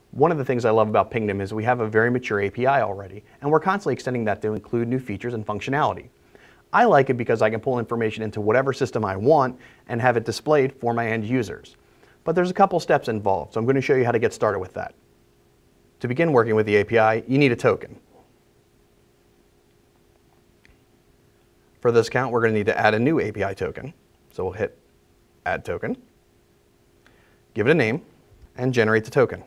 One of the things I love about Pingdom is we have a very mature API already, and we're constantly extending that to include new features and functionality. I like it because I can pull information into whatever system I want and have it displayed for my end users. But there's a couple steps involved, so I'm going to show you how to get started with that. To begin working with the API, you need a token. For this account, we're going to need to add a new API token. So we'll hit Add Token, give it a name, and generate the token.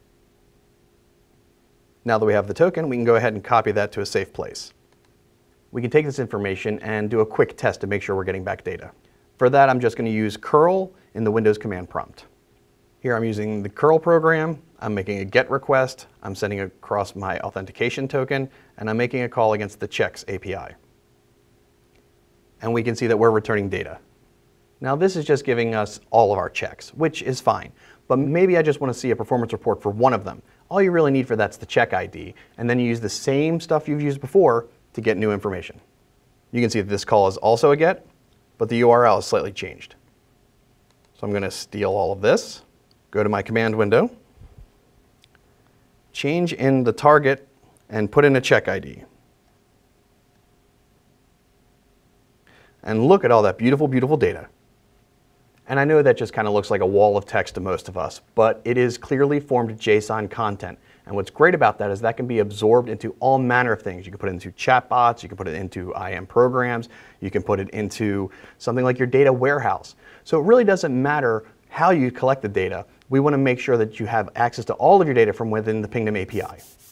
Now that we have the token, we can go ahead and copy that to a safe place. We can take this information and do a quick test to make sure we're getting back data. For that, I'm just going to use curl in the Windows command prompt. Here I'm using the curl program, I'm making a GET request, I'm sending across my authentication token, and I'm making a call against the checks API. And we can see that we're returning data. Now this is just giving us all of our checks, which is fine. But maybe I just want to see a performance report for one of them. All you really need for that's the check ID, and then you use the same stuff you've used before to get new information. You can see that this call is also a GET, but the URL is slightly changed. So I'm going to steal all of this, go to my command window, change in the target, and put in a check ID. And look at all that beautiful, beautiful data. And I know that just kind of looks like a wall of text to most of us, but it is clearly formed JSON content. And what's great about that is that can be absorbed into all manner of things. You can put it into chatbots, you can put it into IAM programs, you can put it into something like your data warehouse. So it really doesn't matter how you collect the data. We want to make sure that you have access to all of your data from within the Pingdom API.